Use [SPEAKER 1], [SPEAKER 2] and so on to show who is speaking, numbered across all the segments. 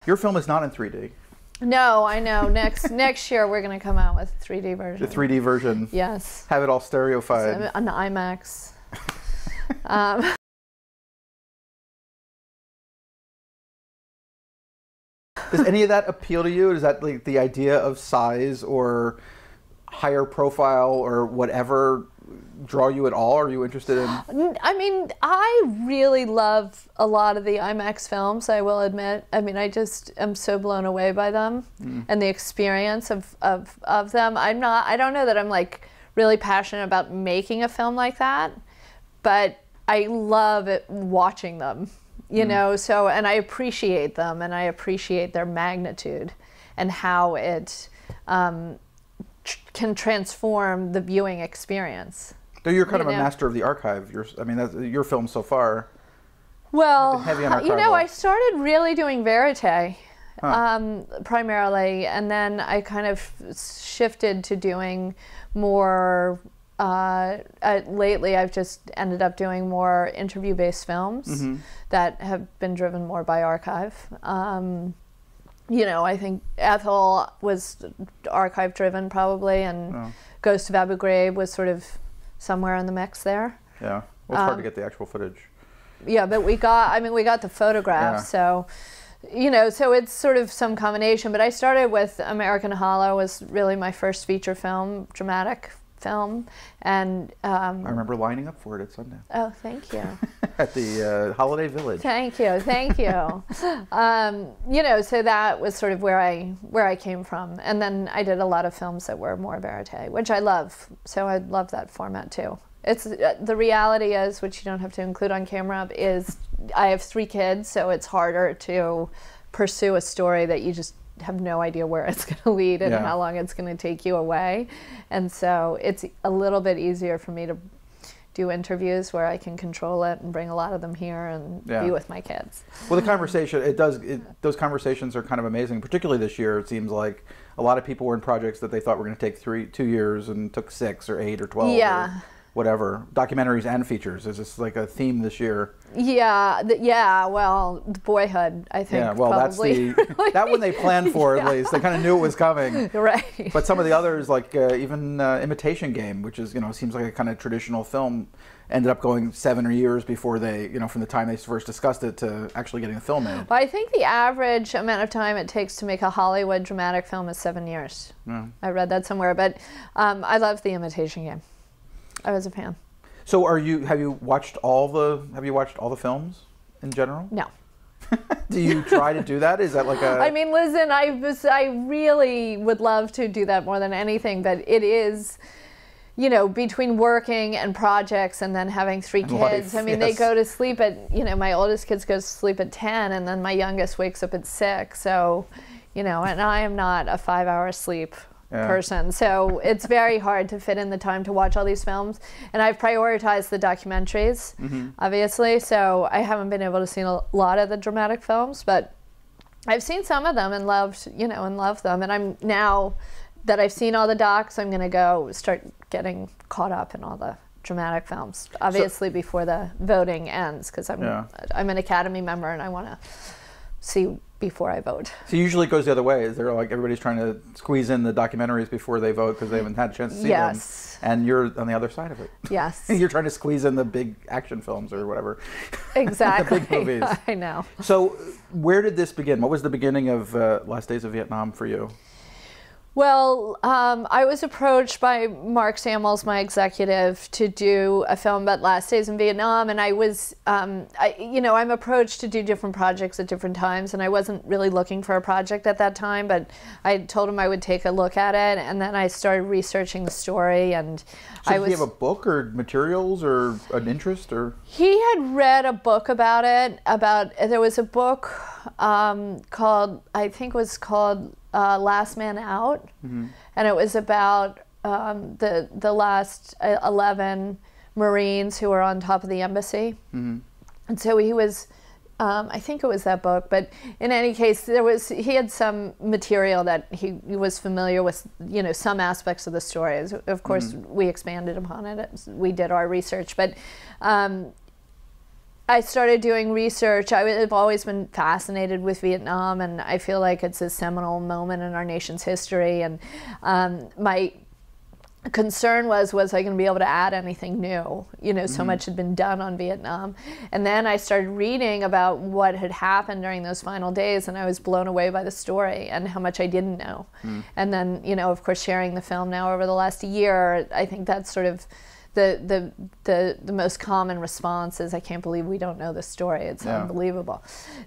[SPEAKER 1] Your film is not in 3D.
[SPEAKER 2] No, I know. Next year we're going to come out with a 3D version.
[SPEAKER 1] The 3D version.
[SPEAKER 2] Yes.
[SPEAKER 1] Have it all stereofied.
[SPEAKER 2] An IMAX.
[SPEAKER 1] Does any of that appeal to you? Is that like the idea of size or higher profile or whatever draw you at all? Are you interested in?
[SPEAKER 2] I mean, I really love a lot of the IMAX films, I will admit. I mean, I just am so blown away by them and the experience of them. I don't know that I'm like really passionate about making a film like that, but I love it watching them, you know, so, and I appreciate them and I appreciate their magnitude and how it can transform the viewing experience.
[SPEAKER 1] So you're kind of a master of the archive. I mean, that's your film so far.
[SPEAKER 2] Well,
[SPEAKER 1] heavy on
[SPEAKER 2] you know, I started really doing verite primarily, and then I kind of shifted to doing more. Lately, I've just ended up doing more interview-based films that have been driven more by archive. You know, I think Ethel was archive-driven probably, and Ghost of Abu Ghraib was sort of somewhere in the mix there.
[SPEAKER 1] Yeah, well, it's hard to get the actual footage.
[SPEAKER 2] Yeah, but we got the photographs, so, you know, so it's sort of some combination. But I started with American Hollow, was really my first feature film, dramatic film, and I
[SPEAKER 1] remember lining up for it at Sundance.
[SPEAKER 2] Oh, thank you.
[SPEAKER 1] At the Holiday Village.
[SPEAKER 2] Thank you, thank you. You know, so that was sort of where I came from, and then I did a lot of films that were more verite, which I love. So I love that format too. It's the reality is, which you don't have to include on camera, is I have 3 kids, so it's harder to pursue a story that you just have no idea where it's going to lead and how long it's going to take you away. And so it's a little bit easier for me to do interviews where I can control it and bring a lot of them here and be with my kids.
[SPEAKER 1] Well, the conversation, those conversations are kind of amazing, particularly this year. It seems like a lot of people were in projects that they thought were going to take 2 years and took 6 or 8 or 12 or whatever. Documentaries and features. Is this like a theme this year?
[SPEAKER 2] Yeah, well, Boyhood, I think.
[SPEAKER 1] Yeah, well, probably. That's the, that one they planned for at least. They kind of knew it was coming.
[SPEAKER 2] Right.
[SPEAKER 1] But some of the others, like even Imitation Game, which is, you know, seems like a kind of traditional film, ended up going 7 years before they, you know, from the time they first discussed it to actually getting the film made.
[SPEAKER 2] Well, I think the average amount of time it takes to make a Hollywood dramatic film is 7 years.
[SPEAKER 1] Yeah.
[SPEAKER 2] I read that somewhere, but I love the Imitation Game. I was a fan.
[SPEAKER 1] So have you watched all the films in general?
[SPEAKER 2] No.
[SPEAKER 1] Do you try to do that? Is that like a...
[SPEAKER 2] I mean, listen, I really would love to do that more than anything, but it is, you know, between working and projects and then having 3 kids. I mean, they go to sleep at, you know, my oldest kids go to sleep at 10 and then my youngest wakes up at 6. So, you know, and I am not a 5-hour sleep person. So it's very hard to fit in the time to watch all these films. And I've prioritized the documentaries, obviously. So I haven't been able to see a lot of the dramatic films, but I've seen some of them and loved them. And I'm now that I've seen all the docs, I'm going to go start getting caught up in all the dramatic films, obviously before the voting ends, because I'm an Academy member and I want to see before I vote.
[SPEAKER 1] So usually it goes the other way. Is there like everybody's trying to squeeze in the documentaries before they vote because they haven't had a chance to see them, and you're on the other side of it.
[SPEAKER 2] Yes.
[SPEAKER 1] You're trying to squeeze in the big action films or whatever.
[SPEAKER 2] Exactly.
[SPEAKER 1] The big movies.
[SPEAKER 2] I know.
[SPEAKER 1] So where did this begin? What was the beginning of Last Days of Vietnam for you?
[SPEAKER 2] Well, I was approached by Mark Samuels, my executive, to do a film about Last Days in Vietnam, and I was, you know, I'm approached to do different projects at different times, and I wasn't really looking for a project at that time, but I told him I would take a look at it, and then I started researching the story, and
[SPEAKER 1] so did he have a book or materials or an interest, or?
[SPEAKER 2] He had read a book about it, there was a book called, I think it was called Last Man Out, and it was about the last 11 Marines who were on top of the embassy. And so he was, I think it was that book, but in any case, he had some material that he was familiar with, you know, some aspects of the story. Of course, we expanded upon it as we did our research, but I started doing research. I've always been fascinated with Vietnam, and I feel like it's a seminal moment in our nation's history. And my concern was I going to be able to add anything new? You know, so much had been done on Vietnam. And then I started reading about what had happened during those final days, and I was blown away by the story and how much I didn't know. And then, you know, of course, sharing the film now over the last year, I think that's sort of the most common response is, I can't believe we don't know this story. It's unbelievable.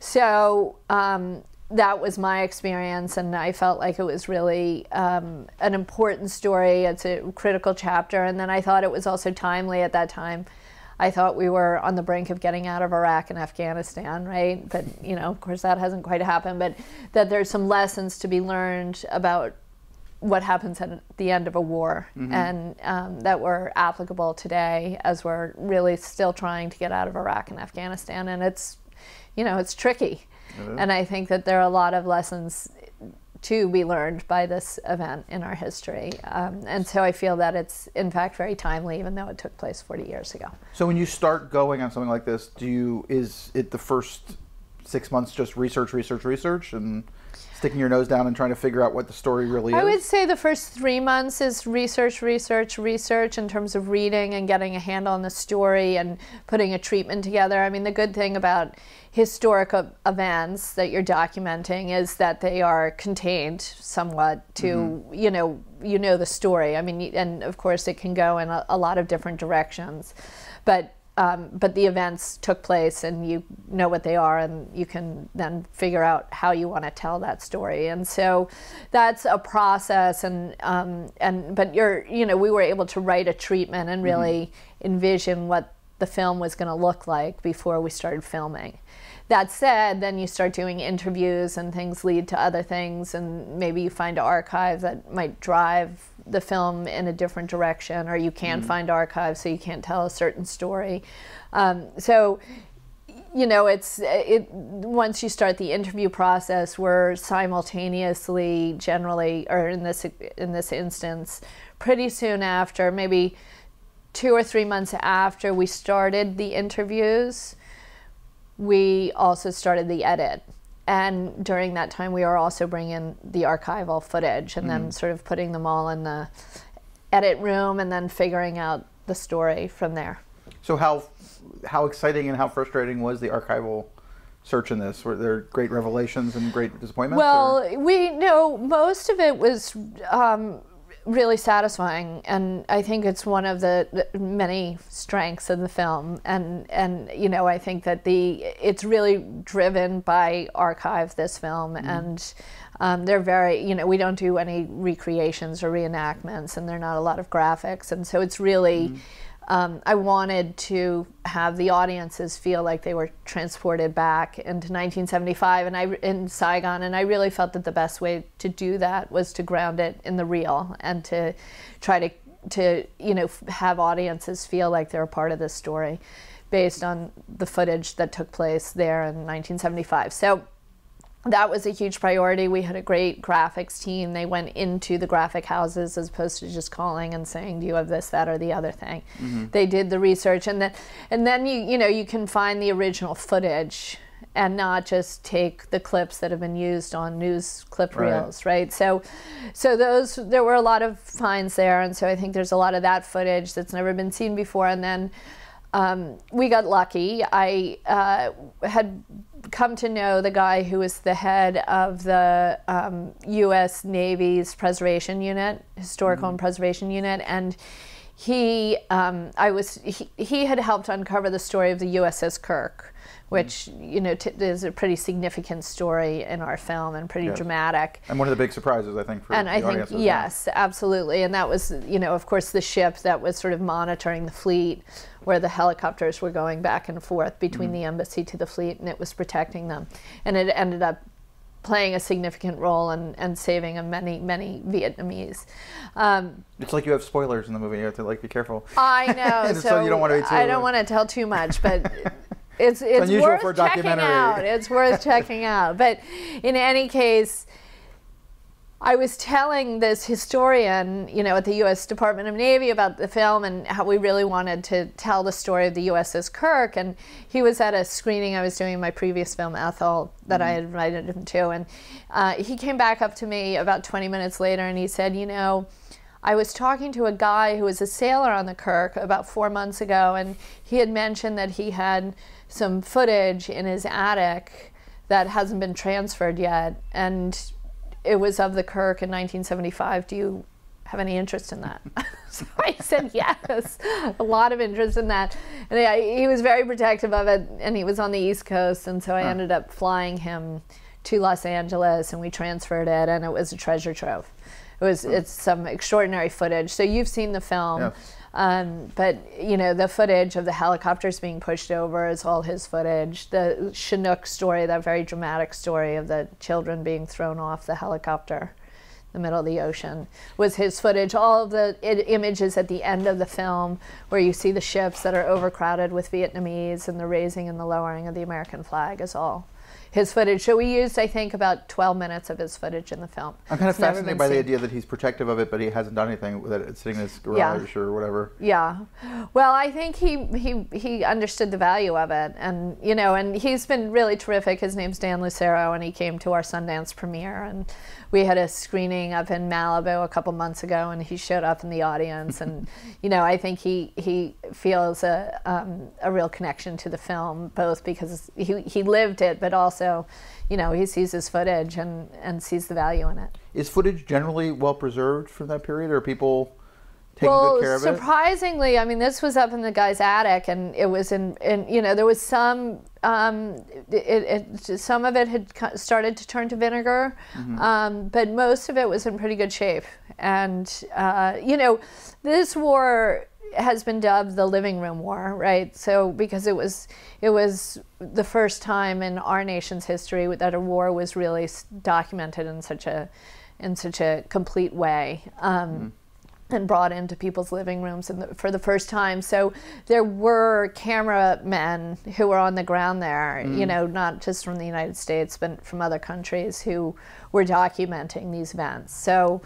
[SPEAKER 2] So that was my experience, and I felt like it was really an important story. It's a critical chapter, and then I thought it was also timely at that time. I thought we were on the brink of getting out of Iraq and Afghanistan, right? But, you know, of course that hasn't quite happened, but that there's some lessons to be learned about what happens at the end of a war, and that were applicable today as we're really still trying to get out of Iraq and Afghanistan. And it's, you know, it's tricky. And I think that there are a lot of lessons to be learned by this event in our history. And so I feel that it's, in fact, very timely, even though it took place 40 years ago.
[SPEAKER 1] So when you start going on something like this, is it the first 6 months just research, and sticking your nose down and trying to figure out what the story really is?
[SPEAKER 2] I would say the first 3 months is research in terms of reading and getting a handle on the story and putting a treatment together. I mean, the good thing about historic events that you're documenting is that they are contained somewhat to, you know the story. I mean, and of course it can go in a lot of different directions, but the events took place, and you know what they are, and you can then figure out how you want to tell that story. And so that's a process. But we were able to write a treatment and really envision what the film was going to look like before we started filming. That said, then you start doing interviews, and things lead to other things, and maybe you find archives that might drive the film in a different direction, or you can't find archives, so you can't tell a certain story. So, you know, once you start the interview process, we're simultaneously, generally, or in this instance, pretty soon after, maybe 2 or 3 months after we started the interviews, we also started the edit. And during that time, we were also bringing the archival footage and then sort of putting them all in the edit room and then figuring out the story from there.
[SPEAKER 1] So how exciting and how frustrating was the archival search in this? Were there great revelations and great disappointments?
[SPEAKER 2] Well, we know most of it was really satisfying, and I think it's one of the many strengths of the film. And you know, I think that it's really driven by archive, this film, and they're very, you know, we don't do any recreations or reenactments, and there are not a lot of graphics, and so it's really I wanted to have the audiences feel like they were transported back into 1975 in Saigon, and I really felt that the best way to do that was to ground it in the real and to try to you know, have audiences feel like they're a part of this story based on the footage that took place there in 1975. So that was a huge priority. We had a great graphics team. They went into the graphic houses as opposed to just calling and saying, do you have this, that, or the other thing? They did the research, and then you can find the original footage and not just take the clips that have been used on news clip reels, right? So there were a lot of finds there, and so I think there's a lot of that footage that's never been seen before. And then we got lucky. I had come to know the guy who was the head of the U.S. Navy's preservation unit, historical and preservation unit, and he had helped uncover the story of the USS Kirk, which you know is a pretty significant story in our film and pretty dramatic. And
[SPEAKER 1] one of the big surprises, I think, for the audience.
[SPEAKER 2] Yes, absolutely. And that was, you know, of course, the ship that was sort of monitoring the fleet, where the helicopters were going back and forth between the embassy to the fleet, and it was protecting them. And it ended up playing a significant role and saving many, many Vietnamese.
[SPEAKER 1] It's like you have spoilers in the movie. You have to be careful.
[SPEAKER 2] I know.
[SPEAKER 1] So you don't want to.
[SPEAKER 2] I don't want to tell too much, but it's worth checking out. It's worth checking out. But in any case, I was telling this historian, you know, at the U.S. Department of Navy about the film and how we really wanted to tell the story of the USS Kirk. And he was at a screening I was doing in my previous film, Ethel, that I had invited him to. And he came back up to me about 20 minutes later and he said, you know, I was talking to a guy who was a sailor on the Kirk about 4 months ago, and he had mentioned that he had some footage in his attic that hasn't been transferred yet. And it was of the Kirk in 1975. Do you have any interest in that? So I said yes, a lot of interest in that. And he was very protective of it, and he was on the East Coast, and so I ended up flying him to Los Angeles, and we transferred it, and it was a treasure trove. It's some extraordinary footage. So you've seen the film. Yes. But, you know, the footage of the helicopters being pushed over is all his footage. The Chinook story, that very dramatic story of the children being thrown off the helicopter in the middle of the ocean, was his footage. All of the images at the end of the film where you see the ships that are overcrowded with Vietnamese and the raising and the lowering of the American flag is all his footage. So we used, I think, about 12 minutes of his footage in the film.
[SPEAKER 1] I'm kind of fascinated by the idea that he's protective of it, but he hasn't done anything with it. It's sitting in his garage or whatever.
[SPEAKER 2] Yeah. Well, I think he understood the value of it, and you know, and he's been really terrific. His name's Dan Lucero, and he came to our Sundance premiere, and we had a screening up in Malibu a couple months ago, and he showed up in the audience, and you know, I think he feels a real connection to the film, both because he lived it, but also, you know, he sees his footage and sees the value in it.
[SPEAKER 1] Is footage generally well preserved from that period, or are people taking good care of it?
[SPEAKER 2] Well, surprisingly, I mean, this was up in the guy's attic, and it was in you know, there was some, some of it had started to turn to vinegar, but most of it was in pretty good shape. And, you know, this war has been dubbed the living room war, right? So because it was the first time in our nation's history that a war was really documented in such a complete way, and brought into people's living rooms for the first time. So there were cameramen who were on the ground there, you know, not just from the United States, but from other countries, who were documenting these events. So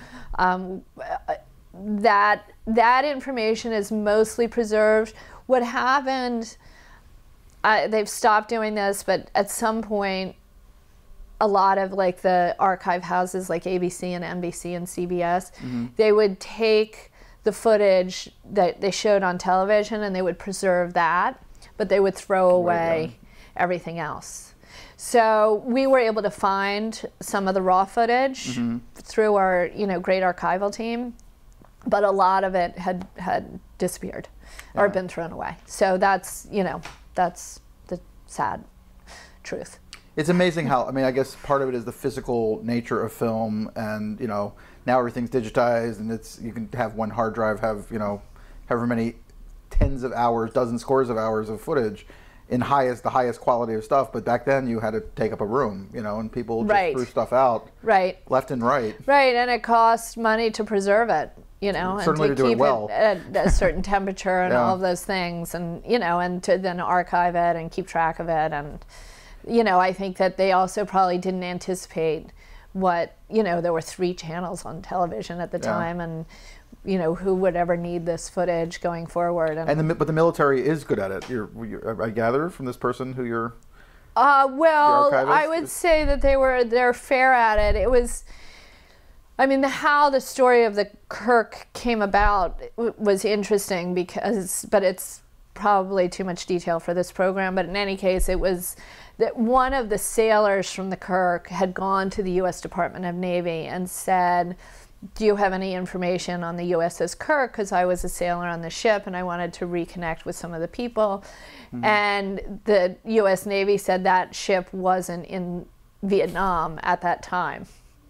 [SPEAKER 2] that information is mostly preserved. What happened, they've stopped doing this, but at some point, a lot of like the archive houses like ABC and NBC and CBS, they would take the footage that they showed on television and they would preserve that, but they would throw away everything else. So we were able to find some of the raw footage through our, you know, great archival team, but a lot of it had disappeared or been thrown away. So that's, you know, that's the sad truth.
[SPEAKER 1] It's amazing how, I mean, I guess part of it is the physical nature of film, and, you know, now everything's digitized, and you can have one hard drive have, you know, however many tens of hours, dozens, scores of hours of footage in the highest quality of stuff. But back then you had to take up a room, you know, and people just threw stuff out left and right. Right,
[SPEAKER 2] and it cost money to preserve it, you know, and
[SPEAKER 1] certainly to keep it
[SPEAKER 2] at a certain temperature and all of those things, and, you know, and to then archive it and keep track of it. And, you know, I think that they also probably didn't anticipate what, you know, there were 3 channels on television at the time, and, you know, who would ever need this footage going forward.
[SPEAKER 1] But the military is good at it. I gather from this person who you're.
[SPEAKER 2] Well, I would say that they're fair at it. It was, I mean, how the story of the Kirk came about was interesting but it's probably too much detail for this program. But in any case, it was that one of the sailors from the Kirk had gone to the U.S. Department of Navy and said, do you have any information on the USS Kirk? Because I was a sailor on the ship and I wanted to reconnect with some of the people. And the U.S. Navy said that ship wasn't in Vietnam at that time.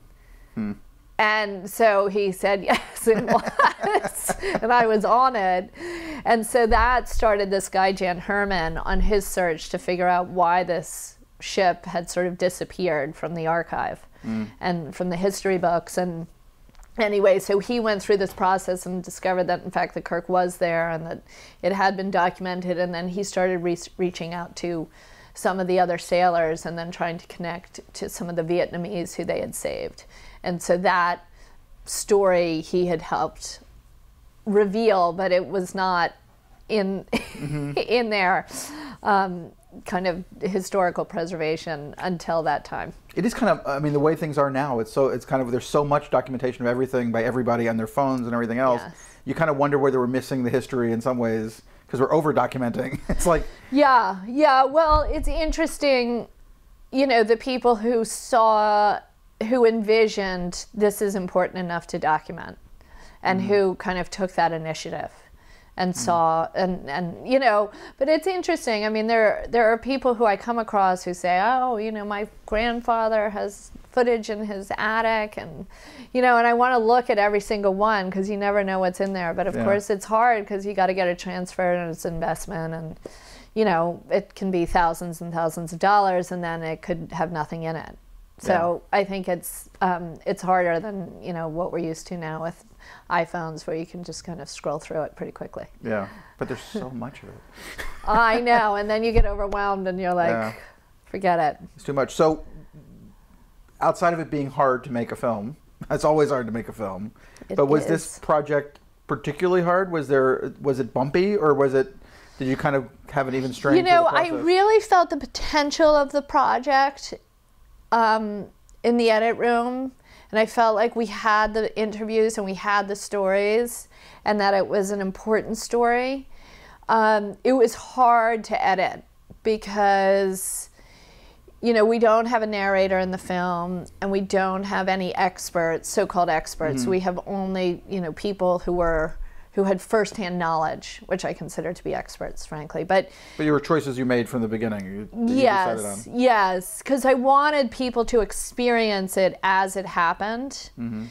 [SPEAKER 2] And so he said, yes, it was. And I was on it. And so that started this guy, Jan Herman, on his search to figure out why this ship had sort of disappeared from the archive and from the history books. And anyway, so he went through this process and discovered that, in fact, the Kirk was there and that it had been documented. And then he started reaching out to some of the other sailors and then trying to connect to some of the Vietnamese who they had saved. And so that story he had helped reveal, but it was not in in their kind of historical preservation until that time.
[SPEAKER 1] It is kind of, I mean, the way things are now, it's kind of, there's so much documentation of everything by everybody on their phones and everything else.
[SPEAKER 2] Yes.
[SPEAKER 1] You kind of wonder whether we're missing the history in some ways because we're over documenting. It's like,
[SPEAKER 2] yeah. Well, it's interesting, you know, the people who envisioned this is important enough to document, and who kind of took that initiative and saw, and you know, but it's interesting. I mean, there are people who I come across who say, oh, you know, my grandfather has footage in his attic, and you know, and I want to look at every single one because you never know what's in there. But of course it's hard because you got to get it transferred and it's investment, and you know, it can be thousands and thousands of dollars, and then it could have nothing in it. So I think it's harder than, you know, what we're used to now with iPhones, where you can just kind of scroll through it pretty quickly.
[SPEAKER 1] Yeah, but there's so much of it.
[SPEAKER 2] I know, and then you get overwhelmed and you're like, forget it.
[SPEAKER 1] It's too much. So outside of it being hard to make a film, it's always hard to make a film, but was this project particularly hard? Was it bumpy, or did you kind of have an even strain?
[SPEAKER 2] You know, I really felt the potential of the project in the edit room, and I felt like we had the interviews and we had the stories, and that it was an important story. It was hard to edit because, you know, we don't have a narrator in the film, and we don't have any experts, so-called experts. We have only, you know, people who had firsthand knowledge, which I consider to be experts, frankly. But
[SPEAKER 1] you were choices you made from the beginning.
[SPEAKER 2] Yes, because I wanted people to experience it as it happened,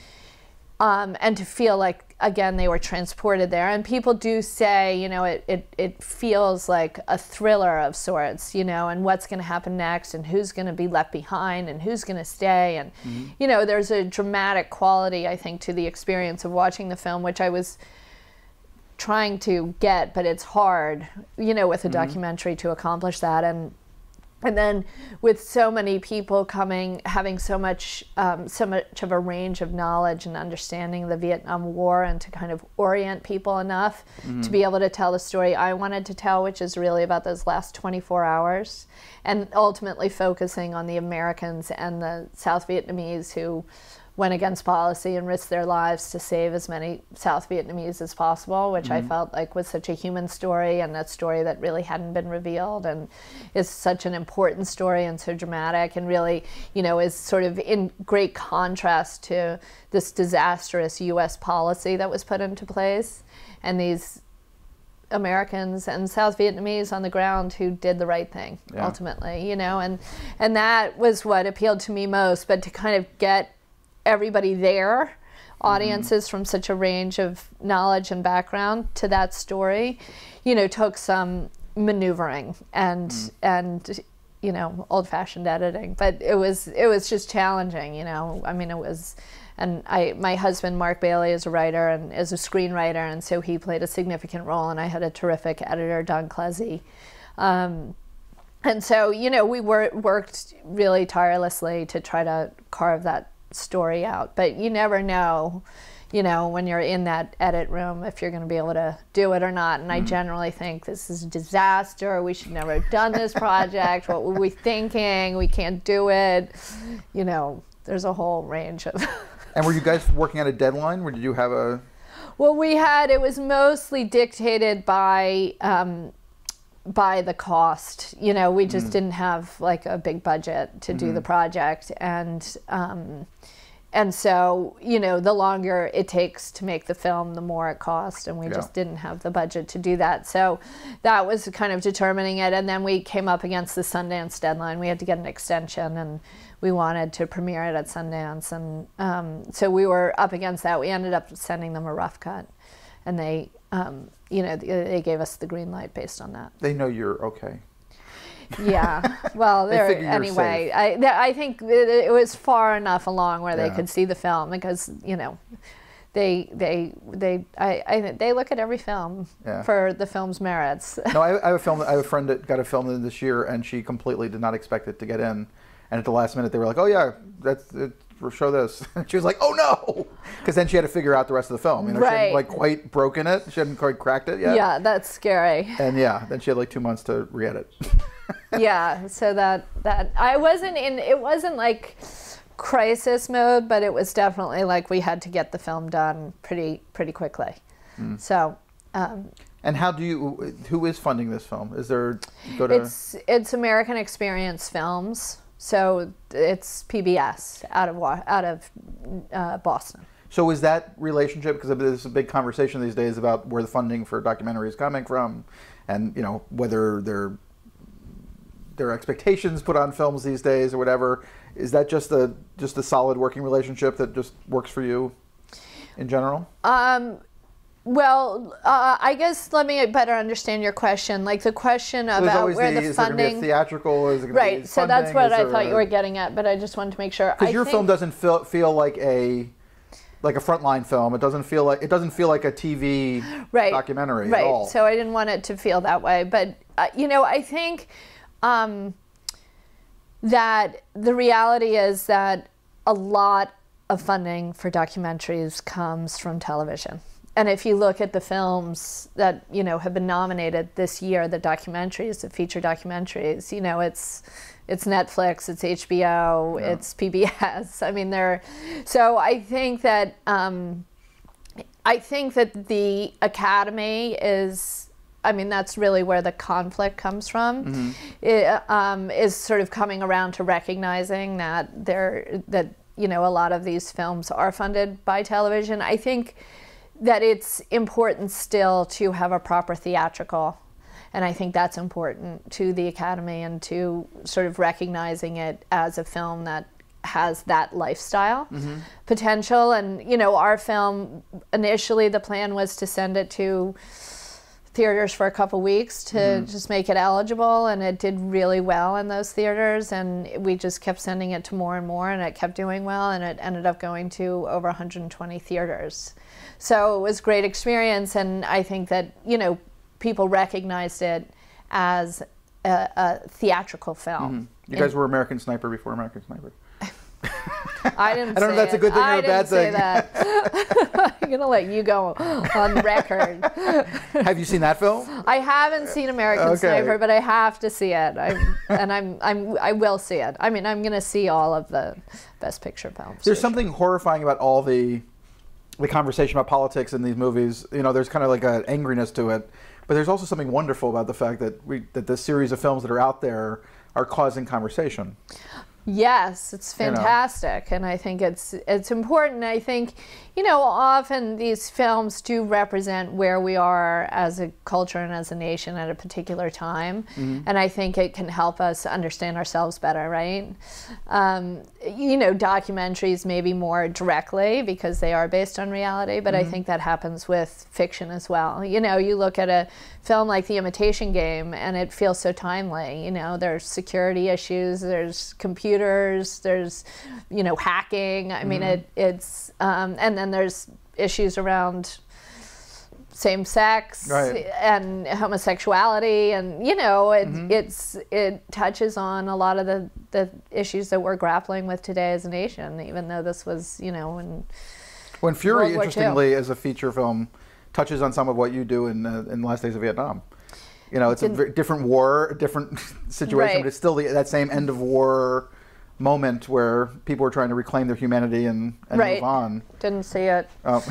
[SPEAKER 2] and to feel like, again, they were transported there. And people do say, you know, it feels like a thriller of sorts, you know, and what's going to happen next, and who's going to be left behind, and who's going to stay. And, you know, there's a dramatic quality, I think, to the experience of watching the film, which I was trying to get, but it's hard, you know, with a documentary to accomplish that. And then with so many people coming, having so much of a range of knowledge and understanding of the Vietnam War, and to kind of orient people enough to be able to tell the story I wanted to tell, which is really about those last 24 hours, and ultimately focusing on the Americans and the South Vietnamese who went against policy and risked their lives to save as many South Vietnamese as possible, which I felt like was such a human story, and a story that really hadn't been revealed, and is such an important story and so dramatic, and really, you know, is sort of in great contrast to this disastrous U.S. policy that was put into place, and these Americans and South Vietnamese on the ground who did the right thing ultimately, you know, and that was what appealed to me most. But to kind of get everybody there, audiences from such a range of knowledge and background to that story, you know, took some maneuvering and you know, old-fashioned editing. But it was just challenging, you know. I mean, it was, and my husband Mark Bailey is a writer and is a screenwriter, and so he played a significant role, and I had a terrific editor, Don Klesi. And so, you know, we worked really tirelessly to try to carve that story out. But you never know, you know, when you're in that edit room, if you're going to be able to do it or not. And I generally think this is a disaster. We should never have done this project. What were we thinking? We can't do it. You know, there's a whole range of...
[SPEAKER 1] And were you guys working at a deadline? Or did you have a...
[SPEAKER 2] Well, it was mostly dictated by the cost. You know, we just didn't have like a big budget to do the project, and so, you know, the longer it takes to make the film, the more it costs, and we just didn't have the budget to do that. So that was kind of determining it. And then we came up against the Sundance deadline. We had to get an extension, and we wanted to premiere it at Sundance, and so we were up against that. We ended up sending them a rough cut, and they you know, they gave us the green light based on that.
[SPEAKER 1] They know you're okay.
[SPEAKER 2] Yeah. Well, anyway, I think it was far enough along where they could see the film, because, you know, they look at every film for the film's merits.
[SPEAKER 1] No, I have a friend that got a film in this year, and she completely did not expect it to get in, and at the last minute they were like, "Oh yeah, that's it, show this." And she was like, "Oh no," because then she had to figure out the rest of the film. You know, she hadn't like quite broken it, she hadn't quite cracked it yet.
[SPEAKER 2] Yeah, that's scary.
[SPEAKER 1] And then she had like 2 months to re-edit.
[SPEAKER 2] Yeah, so that I wasn't in. It wasn't like crisis mode, but it was definitely like we had to get the film done pretty quickly. So.
[SPEAKER 1] And how do you? Who is funding this film? Is there?
[SPEAKER 2] It's American Experience Films, so it's PBS out of Boston.
[SPEAKER 1] So is that relationship, because there's a big conversation these days about where the funding for documentary is coming from, and you know whether there are expectations put on films these days or whatever. Is that just a solid working relationship that just works for you in general?
[SPEAKER 2] Well, I guess let me better understand your question. Like the question about where the funding... Is there going to be a
[SPEAKER 1] theatrical? Is it going to be funding?
[SPEAKER 2] So that's what I thought you were getting at, but I just wanted to make sure.
[SPEAKER 1] Because your film doesn't feel like a frontline film. It doesn't feel like a TV documentary at all.
[SPEAKER 2] So I didn't want it to feel that way. But you know, I think that the reality is that a lot of funding for documentaries comes from television. And if you look at the films that, you know, have been nominated this year, the documentaries, the feature documentaries, you know, it's Netflix, it's HBO, it's PBS. I mean, so I think that the Academy is, I mean, that's really where the conflict comes from. It is sort of coming around to recognizing that you know, a lot of these films are funded by television. I think that it's important still to have a proper theatrical, and I think that's important to the Academy and to sort of recognizing it as a film that has that lifestyle potential. And you know, our film, initially the plan was to send it to theaters for a couple weeks to just make it eligible, and it did really well in those theaters, and we just kept sending it to more and more, and it kept doing well, and it ended up going to over 120 theaters. So it was a great experience, and I think that, you know, people recognized it as a theatrical film.
[SPEAKER 1] You guys were American Sniper before American Sniper.
[SPEAKER 2] I didn't.
[SPEAKER 1] I don't know if that's a good thing or a bad thing.
[SPEAKER 2] I didn't say that. I'm gonna let you go on record.
[SPEAKER 1] Have you seen that film?
[SPEAKER 2] I haven't seen American Sniper, but I have to see it. I will see it. I mean, I'm gonna see all of the Best Picture films.
[SPEAKER 1] There's something horrifying about all the conversation about politics in these movies. You know, there's kind of like an angriness to it, but there's also something wonderful about the fact that the series of films that are out there are causing conversation.
[SPEAKER 2] Yes, it's fantastic, and I think it's important. I think, you know, often these films do represent where we are as a culture and as a nation at a particular time, and I think it can help us understand ourselves better, right? You know, documentaries maybe more directly because they are based on reality, but I think that happens with fiction as well. You know, you look at a film like The Imitation Game, and it feels so timely. You know, there's security issues, there's computers, there's, you know, hacking. I mean, it's and then there's issues around same sex and homosexuality, and you know, it touches on a lot of the issues that we're grappling with today as a nation. Even though this was, you know,
[SPEAKER 1] when Fury, interestingly, as a feature film, touches on some of what you do in the Last Days of Vietnam. You know, it's a very different war, a different situation, but it's still that same end of war moment where people were trying to reclaim their humanity and move on.
[SPEAKER 2] Didn't see it.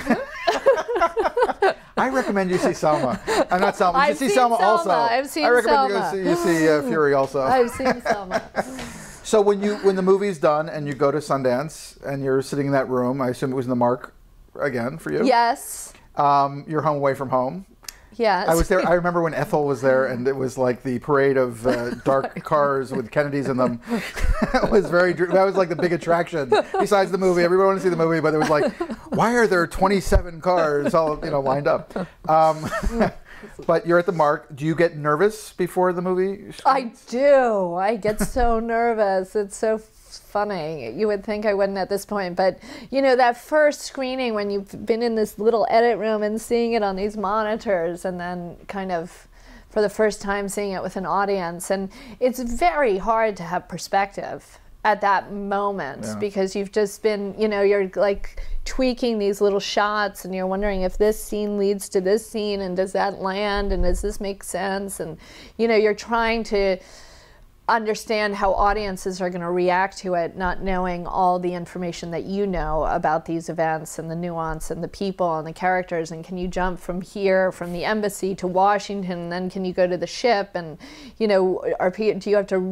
[SPEAKER 1] I recommend you see Selma. I'm not Selma. You should see Selma also.
[SPEAKER 2] I've seen
[SPEAKER 1] I recommend
[SPEAKER 2] Selma.
[SPEAKER 1] you see Fury also.
[SPEAKER 2] I've seen Selma.
[SPEAKER 1] So when the movie's done and you go to Sundance and you're sitting in that room, I assume it was in the Mark again for you?
[SPEAKER 2] Yes.
[SPEAKER 1] You're home away from home.
[SPEAKER 2] Yes.
[SPEAKER 1] I was there. I remember when Ethel was there, and it was like the parade of dark cars with Kennedys in them. It was that was like the big attraction. Besides the movie, everybody wanted to see the movie, but it was like, why are there 27 cars all lined up? But you're at the Mark. Do you get nervous before the movie?
[SPEAKER 2] I do. I get so nervous. It's funny. You would think I wouldn't at this point, but you know, that first screening when you've been in this little edit room and seeing it on these monitors, and then kind of for the first time seeing it with an audience, and it's very hard to have perspective at that moment, because you've just been, you know, you're like tweaking these little shots and you're wondering if this scene leads to this scene, and does that land, and does this make sense, and you know, you're trying to understand how audiences are going to react to it, not knowing all the information that you know about these events and the nuance and the people and the characters, and can you jump from here, from the embassy to Washington, and then can you go to the ship, and you know, do you have to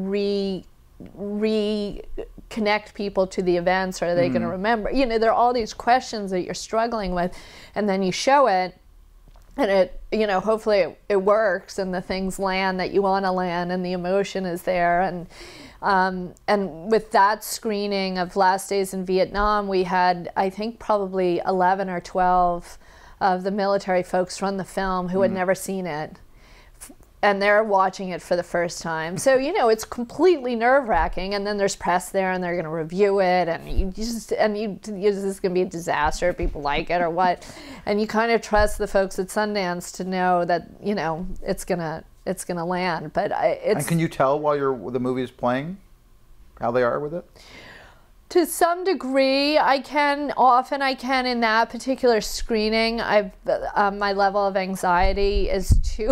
[SPEAKER 2] reconnect people to the events, or are they going to remember? You know, there are all these questions that you're struggling with, and then you show it, and it, you know, hopefully it works, and the things land that you want to land, and the emotion is there. And with that screening of Last Days in Vietnam, we had, I think, probably 11 or 12 of the military folks from the film who had never seen it. And they're watching it for the first time. So, you know, it's completely nerve-wracking. And then there's press there, and they're going to this is going to be a disaster if people like it or what. And you kind of trust the folks at Sundance to know that, you know, it's going to land. But it's... And
[SPEAKER 1] can you tell while the movie is playing how they are with it?
[SPEAKER 2] To some degree, I can. Often I can. In that particular screening, my level of anxiety is too...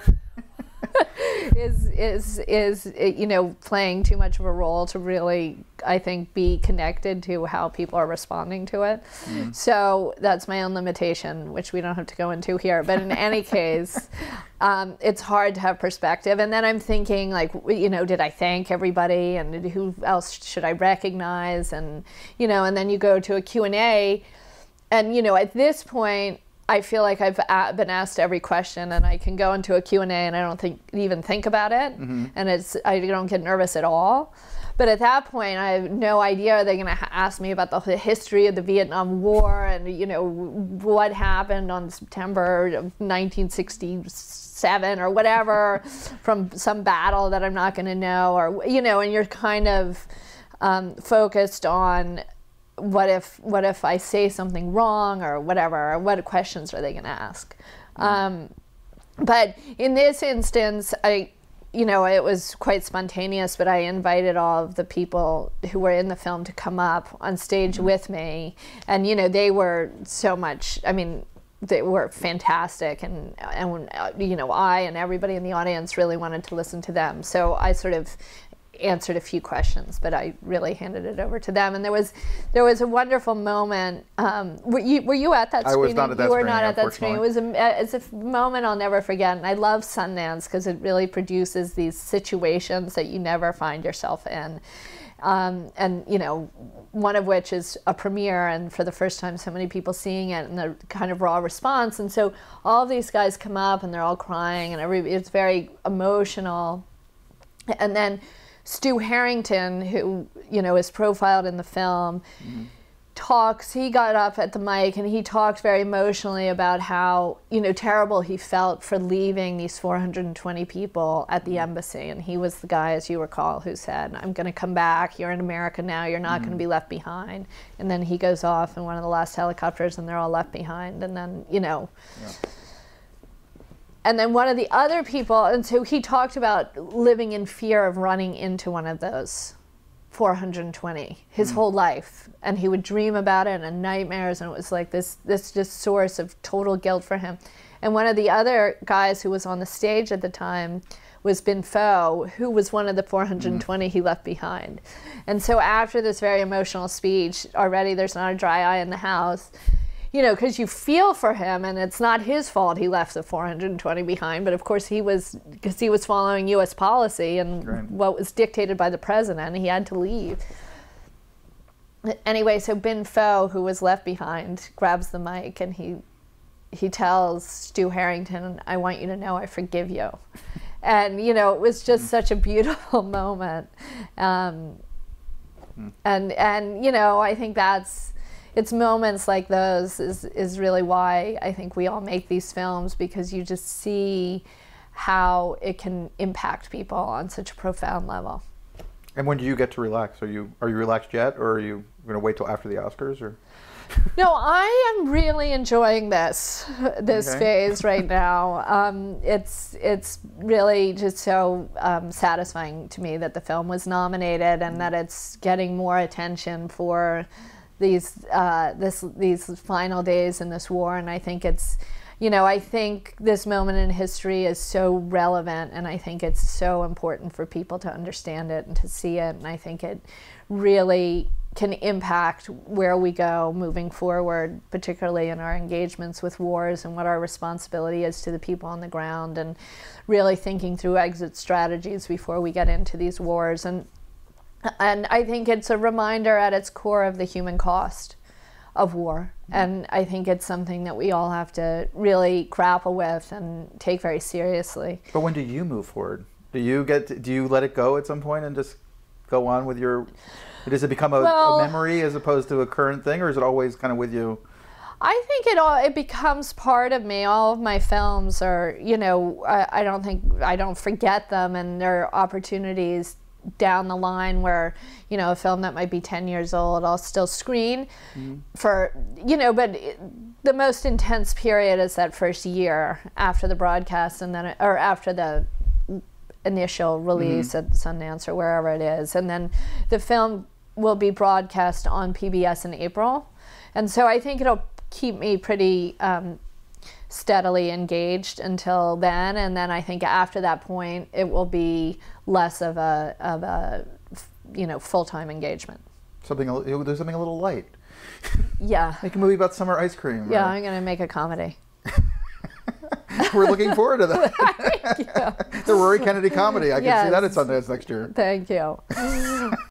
[SPEAKER 2] is you know, playing too much of a role to really, I think, be connected to how people are responding to it. So that's my own limitation, which we don't have to go into here. But in any case, it's hard to have perspective. And then I'm thinking, like, you know, did I thank everybody, and who else should I recognize? And you know, and then you go to a Q&A, and you know, at this point, I feel like I've been asked every question, and I can go into a Q&A and I don't even think about it, and I don't get nervous at all. But at that point, I have no idea, are they going to ask me about the history of the Vietnam War, and you know, what happened on September of 1967 or whatever from some battle that I'm not going to know, or you know, and you're kind of focused on what if I say something wrong, or whatever, or what questions are they going to ask? But in this instance, you know, it was quite spontaneous, but I invited all of the people who were in the film to come up on stage with me, and you know, they were so much, I mean, they were fantastic, and you know, I and everybody in the audience really wanted to listen to them, so I sort of answered a few questions, but I really handed it over to them. And there was a wonderful moment. Were you at that screening?
[SPEAKER 1] I was not at that screening. You were not at that screening.
[SPEAKER 2] It's a moment I'll never forget. And I love Sundance because it really produces these situations that you never find yourself in. And you know, one of which is a premiere, and for the first time so many people seeing it, and the kind of raw response. And so all of these guys come up and they're all crying, and it's very emotional. And then Stu Harrington, who, you know, is profiled in the film, he got up at the mic and he talked very emotionally about how, you know, terrible he felt for leaving these 420 people at the embassy. And he was the guy, as you recall, who said, I'm going to come back, you're in America now, you're not going to be left behind. And then he goes off in one of the last helicopters and they're all left behind. And then, you know... And then one of the other people, and so he talked about living in fear of running into one of those 420 his whole life. And he would dream about it and nightmares, and it was like this just source of total guilt for him. And one of the other guys who was on the stage at the time was Bin Pho, who was one of the 420 he left behind. And so after this very emotional speech, already there's not a dry eye in the house. You know, because you feel for him, and it's not his fault he left the 420 behind, but of course because he was following U.S. policy and what was dictated by the president, he had to leave. Anyway, so Bin Pho, who was left behind, grabs the mic and he tells Stu Harrington, I want you to know I forgive you. And, you know, it was just such a beautiful moment. And you know, I think it's moments like those is really why I think we all make these films, because you just see how it can impact people on such a profound level.
[SPEAKER 1] And when do you get to relax? Are you relaxed yet, or are you going to wait till after the Oscars? Or
[SPEAKER 2] no, I am really enjoying this phase right now. It's really just so satisfying to me that the film was nominated and that it's getting more attention for these final days in this war. And I think it's, I think this moment in history is so relevant, and I think it's so important for people to understand it and to see it. And I think it really can impact where we go moving forward, particularly in our engagements with wars and what our responsibility is to the people on the ground, and really thinking through exit strategies before we get into these wars. And I think it's a reminder at its core of the human cost of war. And I think it's something that we all have to really grapple with and take very seriously.
[SPEAKER 1] But when do you move forward? Do you let it go at some point and just go on with your... Does it become a memory as opposed to a current thing, or is it always kind of with you?
[SPEAKER 2] I think it becomes part of me. All of my films are, I don't forget them, and there are opportunities down the line where, a film that might be 10 years old, I'll still screen for, but the most intense period is that first year after the broadcast, and then, or after the initial release at Sundance or wherever it is. And then the film will be broadcast on PBS in April. And so I think it'll keep me pretty steadily engaged until then. And then I think after that point, it will be less of a full-time engagement.
[SPEAKER 1] Do something a little light.
[SPEAKER 2] Yeah.
[SPEAKER 1] Make a movie about summer ice cream.
[SPEAKER 2] Yeah, I'm going to make a comedy.
[SPEAKER 1] We're looking forward to that. The Rory Kennedy comedy. I can see that at Sundance next year.
[SPEAKER 2] Thank you.